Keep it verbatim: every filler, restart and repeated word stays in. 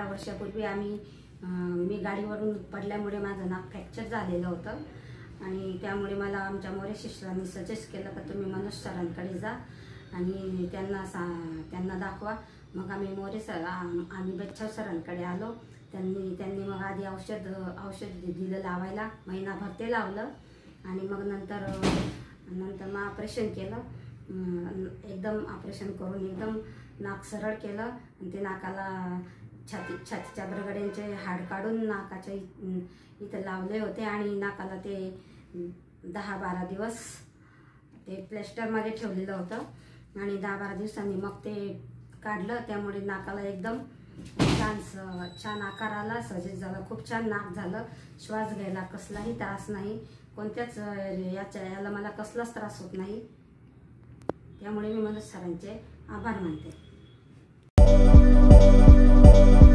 वर्षापूर्वी आम्ही मी गाडीवरून पडल्यामुळे माझं नाक फ्रॅक्चर झालेलं होतं आणि त्यामुळे मला आमच्या मोरे सिस्टरांनी सजेस्ट केलं की तुम्ही मनोज सरांकडे जा आणि त्यांना सा त्यांना दाखवा। मग आम्ही मोरे सर आम्ही बच्छाव सरांकडे आलो। त्यांनी त्यांनी मग आधी औषध औषध दिलं लावायला, महिनाभर ते लावलं आणि मग नंतर नंतर मग ऑपरेशन केलं। एकदम ऑपरेशन करून एकदम नाक सरळ केलं आणि ते नाकाला छाती छातीच्या बरगड्यांचे हाड काढून नाकाच्या इथं लावले होते आणि नाकाला ते दहा बारा दिवस ते प्लॅस्टरमध्ये ठेवलेलं होतं आणि दहा बारा दिवसांनी मग ते काढलं। त्यामुळे नाकाला एकदम छान छान आकार आला, सजेस्ट झाला, खूप छान नाक झालं। श्वास घ्यायला कसलाही त्रास नाही, कोणत्याच याच्या याला मला कसलाच त्रास होत नाही। त्यामुळे मी मनोज सरांचे आभार मानते।